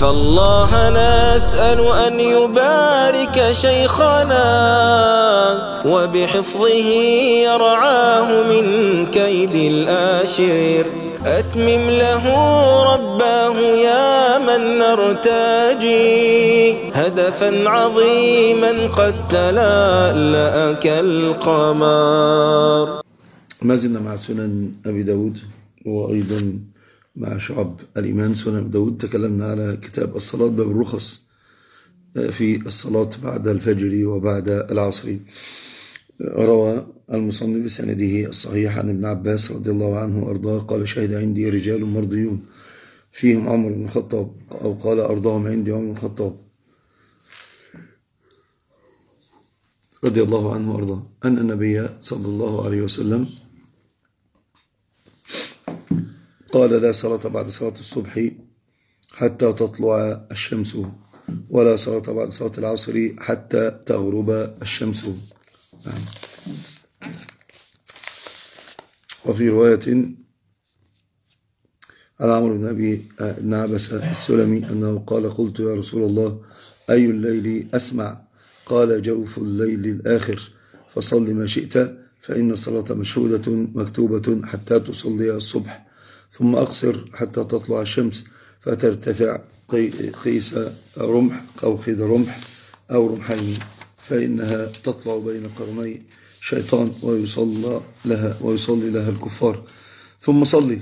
فالله نسأل أن يبارك شيخنا وبحفظه يرعاه من كيد الآشر. أتمم له رباه يا من نرتجي هدفا عظيما قد تلألأ كالقمر. ما زلنا مع سنن أبي داود وأيضا مع شعب الإيمان سنن أبي داود. تكلمنا على كتاب الصلاة باب الرخص في الصلاة بعد الفجر وبعد العصر. روى المصنف بسنده الصحيح عن ابن عباس رضي الله عنه وأرضاه قال شهد عندي رجال مرضيون فيهم عمر بن الخطاب، أو قال أرضاهم عندي عمر بن الخطاب رضي الله عنه وأرضاه أن النبي صلى الله عليه وسلم قال لا صلاة بعد صلاة الصبح حتى تطلع الشمس، ولا صلاة بعد صلاة العصر حتى تغرب الشمس. وفي رواية عن عمرو بن عبسة السلمي أنه قال قلت يا رسول الله أي الليل أسمع؟ قال جوف الليل الآخر، فصل ما شئت فإن الصلاة مشهودة مكتوبة حتى تصلي الصبح، ثم أقصر حتى تطلع الشمس فترتفع قيس رمح أو قيد رمح أو رمحين، فإنها تطلع بين قرني شيطان ويصلي لها الكفار، ثم صلي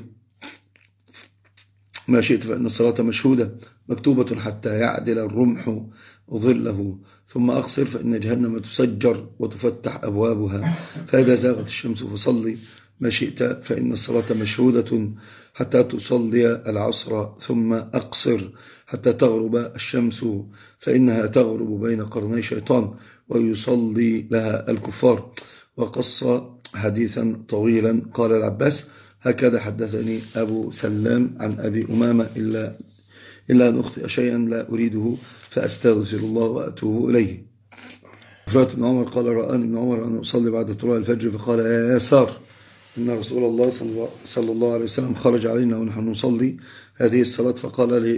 ما شئت فإن الصلاة مشهودة مكتوبة حتى يعدل الرمح ظله، ثم أقصر فإن جهنم تسجر وتفتح أبوابها، فإذا زاغت الشمس فصلي ما شئت فإن الصلاة مشهودة حتى تصلي العصر، ثم أقصر حتى تغرب الشمس فإنها تغرب بين قرني شيطان ويصلي لها الكفار. وقص حديثا طويلا. قال العباس هكذا حدثني أبو سلام عن أبي أمامة إلا أن أخطئ شيئا لا أريده فأستغفر الله وأتوب إليه. فرات بن عمر قال رآني ابن عمر أن أصلي بعد طلوع الفجر فقال يا يسار إن رسول الله صلى الله عليه وسلم خرج علينا ونحن نصلي هذه الصلاة، فقال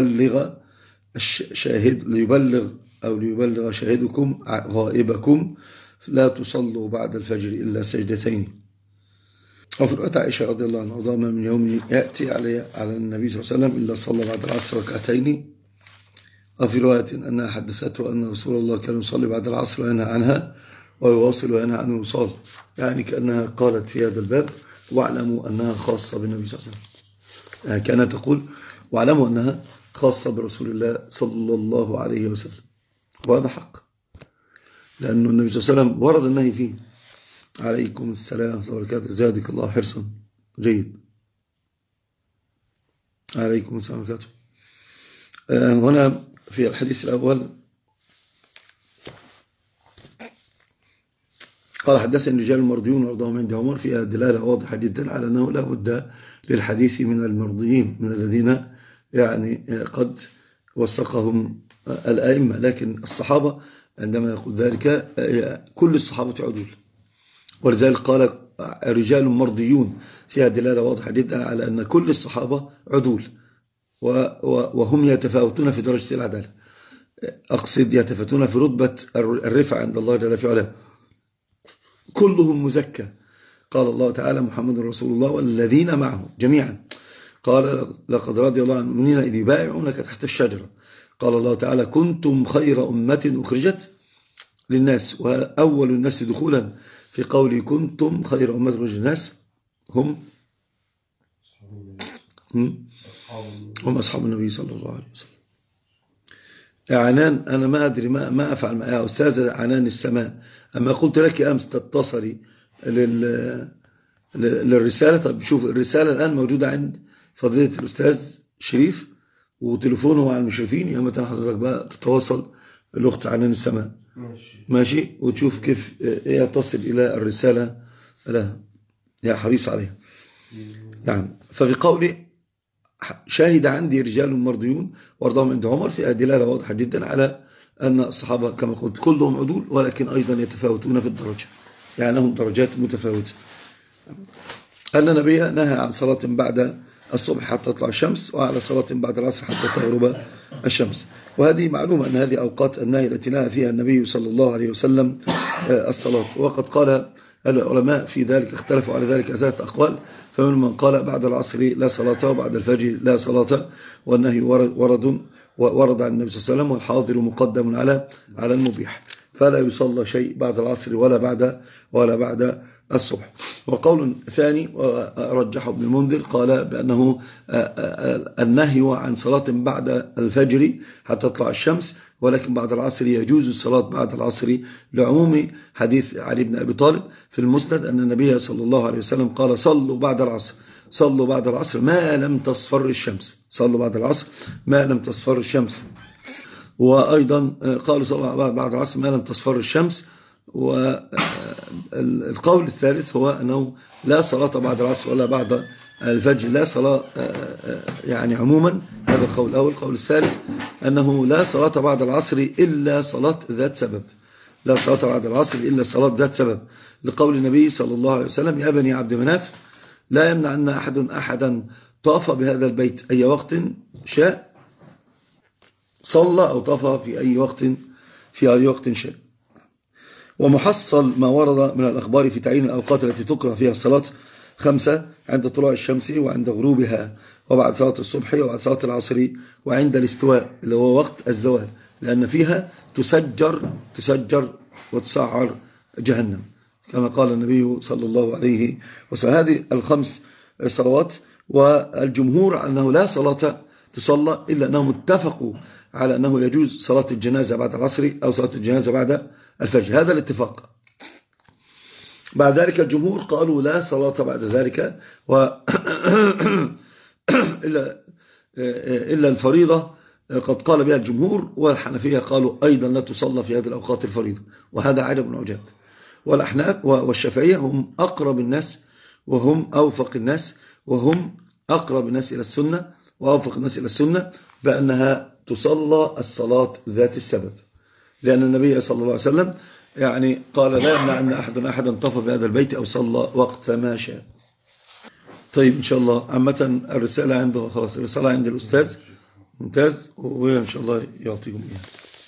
ليبلغ شاهدكم غائبكم لا تصلوا بعد الفجر إلا سجدتين. وفي رواية عائشة رضي الله عنها وارضاها ما من يوم يأتي على النبي صلى الله عليه وسلم إلا صلى بعد العصر ركعتين. وفي رواية أنها حدثته أن رسول الله كان يصلي بعد العصر وينهى عنها ويواصل وينهى عن الوصال، يعني كأنها قالت في هذا الباب واعلموا أنها خاصة بالنبي صلى الله عليه وسلم، يعني كانت تقول واعلموا أنها خاصة برسول الله صلى الله عليه وسلم، وهذا حق لأنه النبي صلى الله عليه وسلم ورد النهي فيه. عليكم السلام ورحمة الله وبركاته، زادك الله حرصا. جيد، عليكم السلام ورحمة الله وبركاته. هنا في الحديث الأول قال حدثني رجال المرضيون وارضاهم عند عمر، فيها دلالة واضحة جدا على أنه لا بد للحديث من المرضيين، من الذين يعني قد وثقهم الأئمة، لكن الصحابة عندما يقول ذلك كل الصحابة عدول، ولذلك قال رجال مرضيون، فيها دلالة واضحة جدا على أن كل الصحابة عدول وهم يتفاوتون في درجة العدالة، أقصد يتفاوتون في رتبة الرفع عند الله جل في علاه، كلهم مزكى. قال الله تعالى محمد رسول الله والذين معه جميعا، قال لقد رضي الله عن المؤمنين إذ يبايعونك تحت الشجرة، قال الله تعالى كنتم خير أمة أخرجت للناس، وأول الناس دخولا في قولي كنتم خير أمة أخرجت للناس هم أصحاب النبي صلى الله عليه وسلم. عنان أنا ما أدري ما أفعل يا أستاذة عنان السماء، أما قلت لك أمس تتصلي للرسالة. طب شوف الرسالة الآن موجودة عند فضيلة الأستاذ شريف وتليفونه مع المشرفين، يا متى حضرتك بقى تتواصل الأخت عنان السماء ماشي وتشوف كيف تصل إلى الرسالة لها، يا حريص عليها. نعم. ففي قولي شاهد عندي رجال مرضيون وارضاهم عند عمر، في دلالة واضحة جدا على أن الصحابة كما قلت كلهم عدول، ولكن أيضا يتفاوتون في الدرجة، يعني لهم درجات متفاوتة. أن النبي نهى عن صلاة بعد الصبح حتى تطلع الشمس، وعلى صلاة بعد العصر حتى تغرب الشمس. وهذه معلومة أن هذه أوقات النهي التي نهى فيها النبي صلى الله عليه وسلم الصلاة. وقد قال العلماء في ذلك، اختلفوا على ذلك 3 أقوال، فمن من قال بعد العصر لا صلاة وبعد الفجر لا صلاة، والنهي ورد عن النبي صلى الله عليه وسلم، والحاضر مقدم على المبيح، فلا يصلى شيء بعد العصر ولا بعد الصبح. وقول ثاني رجحه ابن المنذر، قال بأنه النهي عن صلاة بعد الفجر حتى تطلع الشمس، ولكن بعد العصر يجوز الصلاة بعد العصر، لعموم حديث علي بن أبي طالب في المسند أن النبي صلى الله عليه وسلم قال صلوا بعد العصر ما لم تصفر الشمس، صلوا بعد العصر ما لم تصفر الشمس. وأيضا قالوا صلوا بعد العصر ما لم تصفر الشمس. والقول الثالث هو أنه لا صلاة بعد العصر ولا بعد الفجر، لا صلاة يعني عموما، هذا القول الأول. القول الثالث أنه لا صلاة بعد العصر إلا صلاة ذات سبب، لا صلاة بعد العصر إلا صلاة ذات سبب، لقول النبي صلى الله عليه وسلم يا بني عبد مناف لا يمنع أن أحدا طاف بهذا البيت أي وقت شاء صلى أو طاف في أي وقت شاء. ومحصل ما ورد من الأخبار في تعيين الأوقات التي تكره فيها الصلاة 5: عند طلوع الشمس، وعند غروبها، وبعد صلاة الصبح، وبعد صلاة العصر، وعند الاستواء اللي هو وقت الزوال، لأن فيها تسجر وتسعر جهنم كما قال النبي صلى الله عليه وسلم. هذه 5 صلوات، والجمهور على أنه لا صلاة تصلى إلا أنهم اتفقوا على أنه يجوز صلاة الجنازة بعد العصر أو صلاة الجنازة بعد الفجر، هذا الاتفاق. بعد ذلك الجمهور قالوا لا صلاة بعد ذلك إلا الفريضة، قد قال بها الجمهور، والحنفية قالوا أيضا لا تصلى في هذه الأوقات الفريضة، وهذا عجب عجاب. والأحناف والشافعية هم أقرب الناس وهم أوفق الناس وهم أقرب الناس إلى السنة وأوفق الناس إلى السنة بأنها تصلى الصلاة ذات السبب، لأن النبي صلى الله عليه وسلم يعني قال لا يمنع أن أحدا طاف بهذا البيت أو صلى وقت ما شاء. طيب إن شاء الله عامة الرسالة عنده خلاص، الرسالة عند الأستاذ ممتاز، وإن شاء الله يعطيكم إياه.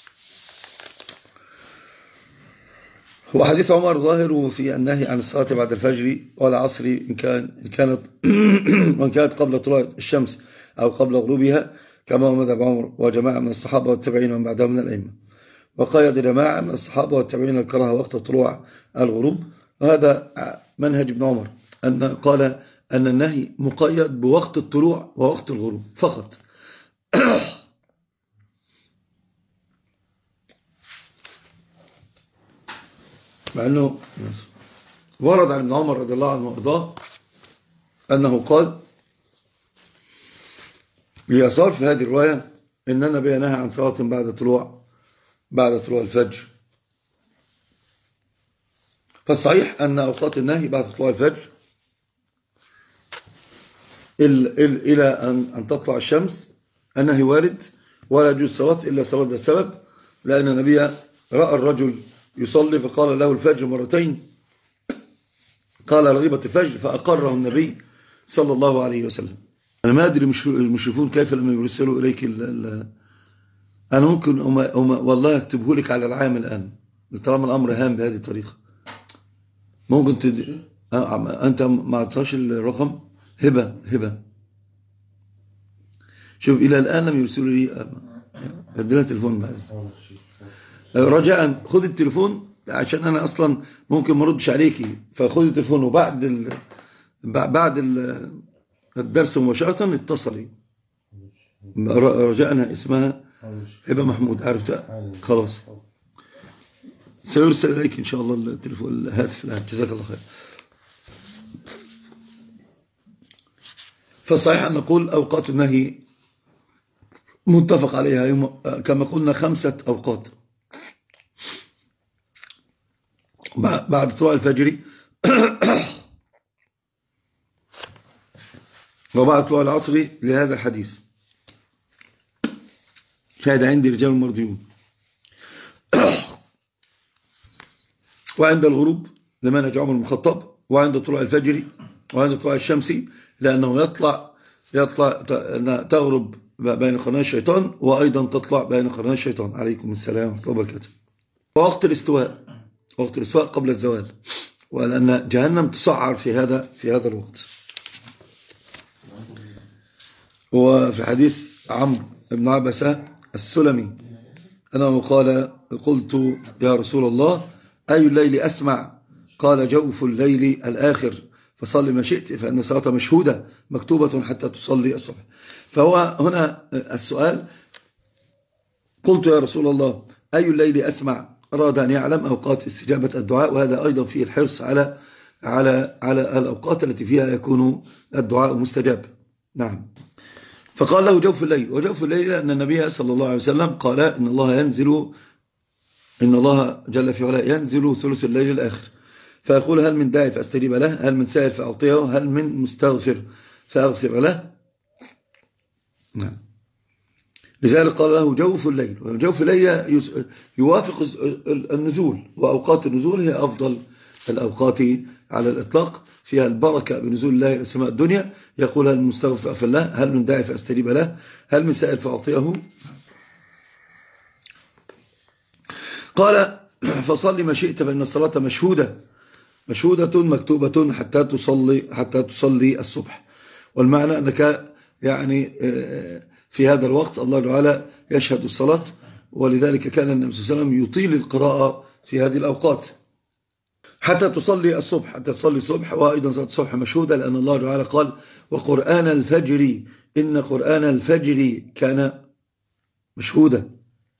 هو حديث عمر ظاهر في النهي عن الصلاة بعد الفجر والعصر إن كانت قبل طلوع الشمس أو قبل غروبها، كما هو مذهب عمر وجماعة من الصحابة والتابعين ومن بعدهم من الأئمة. وقيد جماعة من الصحابة والتابعين الكراهة وقت طلوع الغروب، وهذا منهج ابن عمر، أن قال أن النهي مقيد بوقت الطلوع ووقت الغروب فقط. مع أنه ورد عن ابن عمر رضي الله عنه وارضاه أنه قال ليسار في هذه الرواية إن النبي نهى عن صلاة بعد طلوع الفجر. فالصحيح أن أوقات النهي بعد طلوع الفجر إلى أن تطلع الشمس النهي وارد، ولا يجوز صلاة إلا صلاة ذات سبب، لأن النبي رأى الرجل يصلي فقال له الفجر مرتين، قال رغبت الفجر، فأقره النبي صلى الله عليه وسلم. أنا ما أدري المشرفون كيف لما يرسلوا إليك أنا ممكن والله أكتبه لك على العام الآن، طالما الأمر هام بهذه الطريقة. ممكن أنت ما أعطاش الرقم هبة. شوف إلى الآن لم يرسلوا لي، أدلها تليفون بعد رجاء خذ التليفون، عشان أنا أصلا ممكن ما ردش عليكي، فخذ التليفون وبعد بعد الدرس مباشرة اتصلي. رجاء اسمها هبة محمود، عرفتها؟ خلاص سيرسل إليك إن شاء الله التليفون الهاتف الآن. جزاك الله خير. فالصحيح أن نقول أوقات النهي متفق عليها كما قلنا 5 أوقات: بعد طلوع الفجر وبعد طلوع العصر لهذا الحديث، هذا عندي رجال مرضيون، وعند الغروب لمنهج عمر بن الخطاب، وعند طلوع الفجر، وعند طلوع الشمس لأنه يطلع يطلع تغرب بين قرني الشيطان، وأيضا تطلع بين قرني الشيطان. عليكم السلام ورحمة الله وبركاته. ووقت الاستواء، وقت الاستواء قبل الزوال، ولأن جهنم تسعر في هذا الوقت. وفي حديث عمرو بن عبسة السلمي أنه قال: قلت يا رسول الله أي الليل أسمع؟ قال: جوف الليل الآخر، فصل ما شئت فإن الصلاة مشهودة مكتوبة حتى تصلي الصبح. فهو هنا السؤال: قلت يا رسول الله أي الليل أسمع؟ أراد أن يعلم أوقات استجابة الدعاء، وهذا أيضا فيه الحرص على الأوقات التي فيها يكون الدعاء مستجاب. نعم. فقال له جوف الليل. وجوف الليل أن النبي صلى الله عليه وسلم قال: إن الله جل في علاه ينزل ثلث الليل الآخر، فيقول: هل من داعي فأستجيب له؟ هل من سائل فأعطيه؟ هل من مستغفر فأغفر له؟ نعم. لذلك قال له جوف الليل. وجوف الليل يوافق النزول، وأوقات النزول هي أفضل الأوقات على الإطلاق، فيها البركة بنزول الله إلى السماء الدنيا. يقول: هل من مستغفر فأغفر له؟ هل من داعي فأستجيب له؟ هل من سائل فأعطيه؟ قال: فصل ما شئت فإن الصلاة مشهودة مكتوبة حتى تصلي الصبح. والمعنى أنك يعني في هذا الوقت الله تعالى يشهد الصلاة، ولذلك كان النبي صلى الله عليه وسلم يطيل القراءة في هذه الأوقات حتى تصلي الصبح. وأيضا صلاة الصبح مشهودة، لأن الله تعالى قال: وقرآن الفجر إن قرآن الفجر كان مشهودا.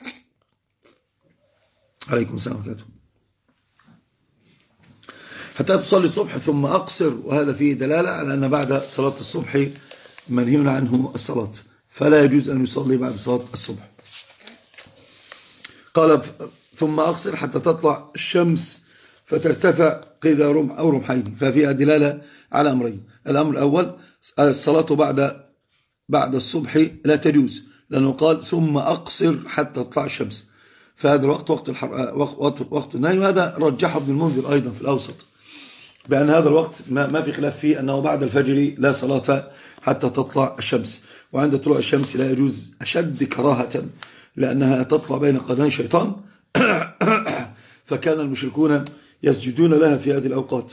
عليكم السلام عليكم. حتى تصلي الصبح ثم أقصر، وهذا فيه دلالة على أن بعد صلاة الصبح منهي عنه الصلاة، فلا يجوز أن يصلي بعد صلاة الصبح. قال: ثم أقصر حتى تطلع الشمس فترتفع قيد رمح أو رمحين، ففيها دلالة على أمرين. الأمر الأول: الصلاة بعد الصبح لا تجوز، لأنه قال: ثم أقصر حتى تطلع الشمس، فهذا الوقت وقت النهي. وهذا رجحه ابن المنذر أيضا في الأوسط، بأن هذا الوقت ما في خلاف فيه أنه بعد الفجر لا صلاة حتى تطلع الشمس. وعند طلوع الشمس لا يجوز أشد كراهة، لأنها تطلع بين قرني الشيطان فكان المشركون يسجدون لها في هذه الأوقات.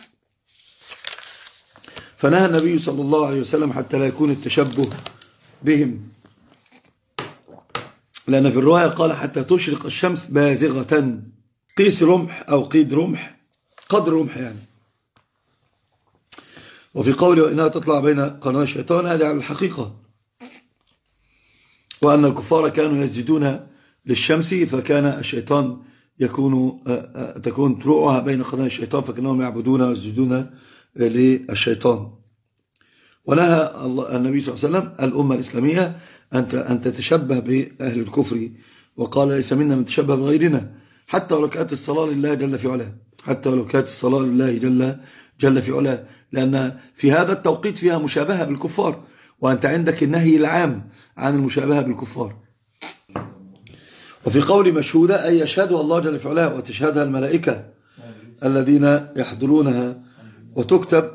فنهى النبي صلى الله عليه وسلم حتى لا يكون التشبه بهم، لأن في الرواية قال: حتى تشرق الشمس بازغة، قيس رمح أو قيد رمح، قدر رمح يعني. وفي قوله: وإنها تطلع بين قرني الشيطان، هذا على الحقيقة، وأن الكفار كانوا يسجدون للشمس، فكان الشيطان تكون طلوعها بين قرني الشيطان، فكانهم يعبدون ويسجدون للشيطان. ونهى النبي صلى الله عليه وسلم الأمة الإسلامية أن تتشبه بأهل الكفر، وقال: ليس منا من تشبه بغيرنا، حتى ولو كانت الصلاة لله جل في علاه، حتى ولو كانت الصلاة لله جل في علاه، لأن في هذا التوقيت فيها مشابهة بالكفار، وأنت عندك النهي العام عن المشابهة بالكفار. وفي قول مشهودة أي يشهدها الله جل في علاه وتشهدها الملائكة الذين يحضرونها، وتكتب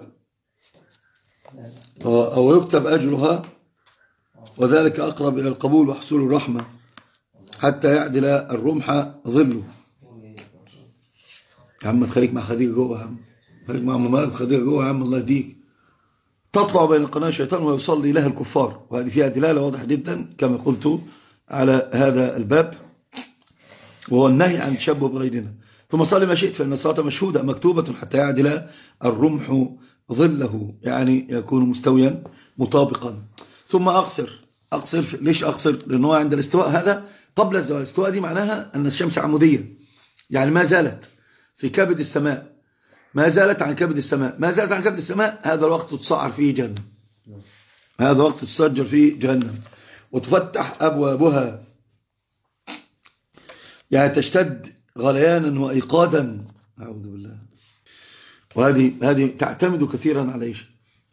أو يكتب أجرها، وذلك أقرب إلى القبول وحصول الرحمة، حتى يعدل الرمح ظله. يا عم تخليك مع خديجة جوه، يا عم خليك مع مالك خديجة جوه، يا عم الله يهديك. تطلع بين قرني الشيطان ويصلي لها الكفار، وهذه فيها دلالة واضحة جدا كما قلت على هذا الباب، وهو النهي عن التشبه بغيرنا. ثم صلي ما شئت فإن الصلاة مشهودة مكتوبة حتى يعدل الرمح ظله، يعني يكون مستويا مطابقا. ثم أقصر. ليش أقصر؟ لأنه عند الاستواء هذا قبل الزوال. الاستواء دي معناها أن الشمس عمودية، يعني ما زالت في كبد السماء، ما زالت عن كبد السماء. هذا الوقت تسعر فيه جهنم، هذا وقت تسجر فيه جهنم وتفتح أبوابها، يعني تشتد غليانا وإيقادا. أعوذ بالله. وهذه تعتمد كثيرا على ايش؟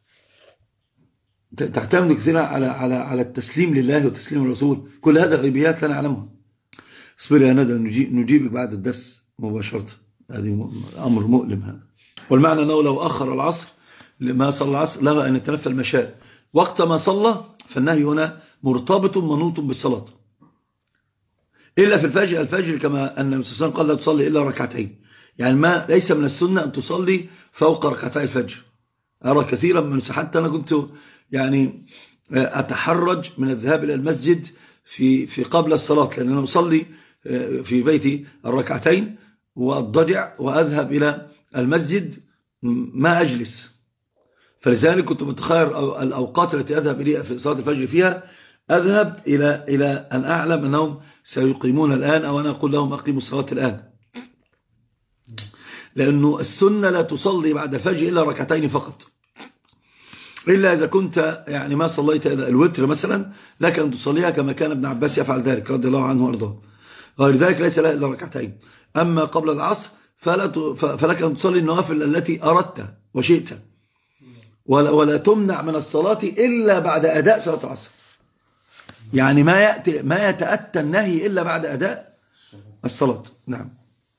تعتمد كثيرا على التسليم لله والتسليم للرسول. كل هذا غيبيات لا نعلمها. اصبر يا ندى، نجيبك بعد الدرس مباشرة. هذه أمر مؤلم هذا. والمعنى أنه لو أخر العصر ما صلى العصر له أن يتنفل ما شاء، وقت ما صلى، فالنهي هنا مرتبط منوط بالصلاة، إلا في الفجر كما أن النبي صلى الله عليه وسلم قال لا تصلي إلا ركعتين، يعني ما ليس من السنة أن تصلي فوق ركعتي الفجر. أرى كثيرا من حتى أنا كنت يعني أتحرج من الذهاب إلى المسجد في قبل الصلاة، لأن أنا أصلي في بيتي الركعتين وأضطجع وأذهب إلى المسجد ما أجلس. فلذلك كنت متخير الأوقات التي أذهب إليها في صلاة الفجر فيها، أذهب إلى أن أعلم أنهم سيقيمون الآن، أو أنا أقول لهم أقيموا الصلاة الآن، لأنه السنة لا تصلي بعد الفجر إلا ركعتين فقط، إلا إذا كنت يعني ما صليت الوتر مثلا لك أن تصليها كما كان ابن عباس يفعل ذلك رضي الله عنه وارضاه. غير ذلك ليس لها إلا ركعتين. أما قبل العصر فلك أن تصلي النوافل التي أردت وشئت، ولا تمنع من الصلاة إلا بعد أداء صلاة العصر، يعني ما يتأتى النهي إلا بعد أداء الصلاة. نعم.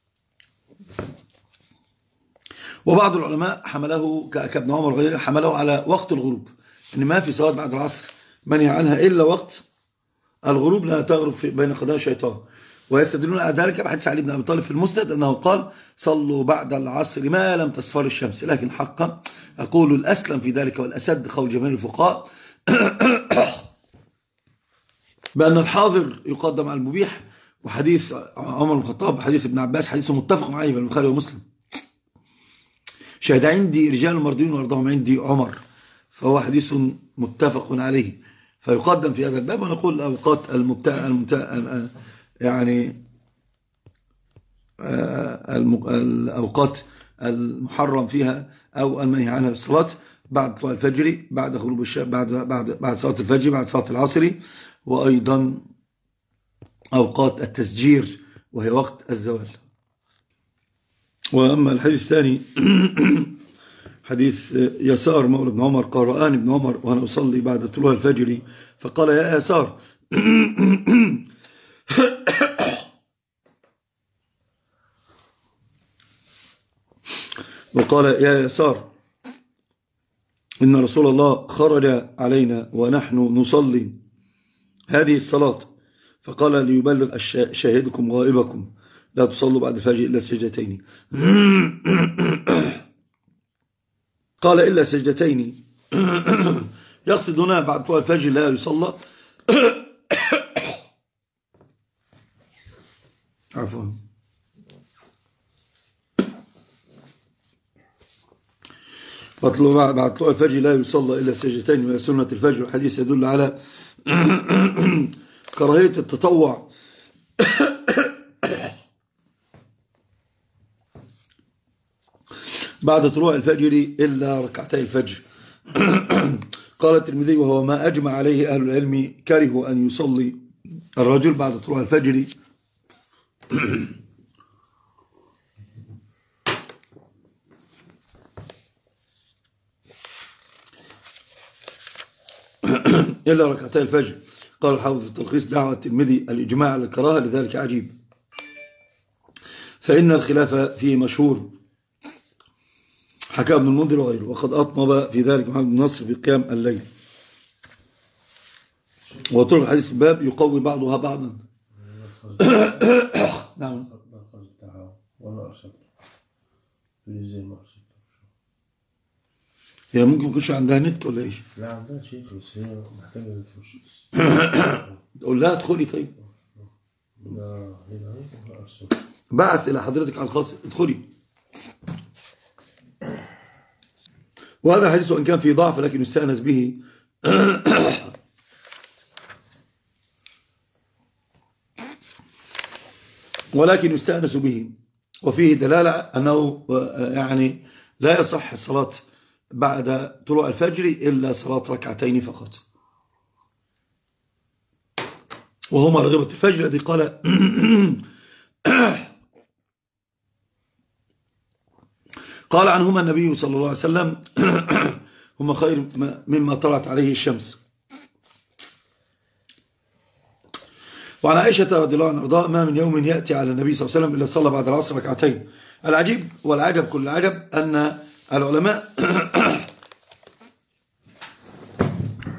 وبعض العلماء حمله كابن عمر وغيره حمله على وقت الغروب، ان ما في صلاة بعد العصر منهي عنها إلا وقت الغروب، لا تغرب بين قدمي الشيطان. ويستدلون على ذلك بحديث علي بن أبي طالب في المسند أنه قال صلوا بعد العصر ما لم تصفر الشمس. لكن حقا أقول الأسلم في ذلك والأسد قول جماهير الفقهاء بأن الحاضر يقدم على المبيح، وحديث عمر بن الخطاب حديث ابن عباس حديث متفق عليه بين البخاري ومسلم. شهد عندي رجال مرضين وارضاهم عندي عمر، فهو حديث متفق عليه، فيقدم في هذا الباب. ونقول الأوقات يعني الأوقات المحرم فيها أو المنهي عنها في الصلاة بعد طلوع الفجر، بعد غروب الشمس، بعد صلاة الفجر، بعد صلاة العصر، وأيضا أوقات التسجير وهي وقت الزوال. وأما الحديث الثاني حديث يسار مولى ابن عمر قال رآني ابن عمر وأنا أصلي بعد طلوع الفجر فقال يا يسار وقال يا يسار إن رسول الله خرج علينا ونحن نصلي هذه الصلاة فقال ليبلغ شاهدكم غائبكم لا تصلوا بعد الفجر إلا سجدتين. قال إلا سجدتين يقصد هنا بعد طلوع الفجر لا يصلى عفوا بعد طلوع الفجر لا يصلى إلا سجدتين من سنة الفجر. الحديث يدل على كراهية التطوع بعد طلوع الفجر إلا ركعتي الفجر. قال الترمذي وهو ما أجمع عليه أهل العلم كرهوا أن يصلي الرجل بعد طلوع الفجر إلا ركعتي الفجر. قال الحافظ في التلخيص دعوة الترمذي الإجماع على الكراهة لذلك عجيب، فإن الخلاف فيه مشهور، حكى ابن المنذر وغيره، وقد أطنب في ذلك محمد بن نصر في قيام الليل. وطرق الحديث الباب يقوي بعضها بعضا. نعم. هي ممكن يكونش عندها نت ولا ايش؟ لا عندها شيخ بس هي محتاجة تخش. تقول لها ادخلي طيب. لا هنا ارسل. بعث الى حضرتك على الخاص ادخلي. وهذا حديث وان كان فيه ضعف لكن يستأنس به ولكن يستأنس به، وفيه دلالة أنه يعني لا يصح الصلاة بعد طلوع الفجر إلا صلاة ركعتين فقط، وهما رغبة الفجر الذي قال عنهما النبي صلى الله عليه وسلم هما خير مما طلعت عليه الشمس. وعن عائشة رضي الله عنها وارضاها ما من يوم يأتي على النبي صلى الله عليه وسلم إلا صلى بعد العصر ركعتين. العجيب والعجب كل العجب أن العلماء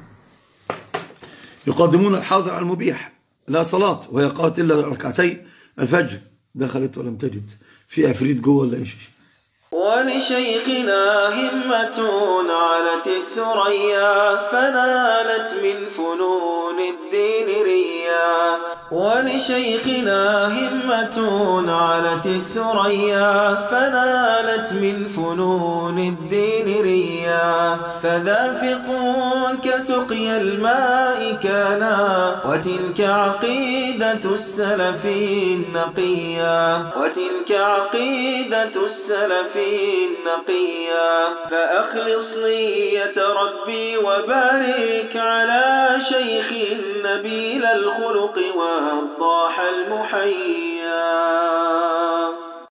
يقدمون الحاضر على المبيح، لا صلاة وهي قالت إلا ركعتي الفجر، دخلت ولم تجد في عفريت جوه ولا إيش. ولشيخنا همة علت الثريا فنالت من فنون الدين ريا. ولشيخنا همة علت الثريا فنالت من فنون الدين ريا. فذا فقه كسقي الماء كانا وتلك عقيدة السلف النقيا. وتلك عقيدة السلف النقيا. فأخلص نية ربي وبارك على شيخ نبيل الخلق والضاح المحيي.